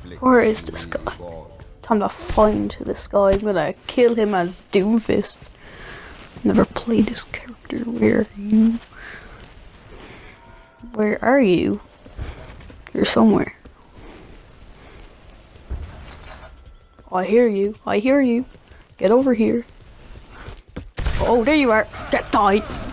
Where is this guy? Time to find this guy. I'm gonna kill him as Doomfist. Never played this character. Where are you? Where are you? You're somewhere. I hear you. I hear you. Get over here. Oh, there you are. Get died.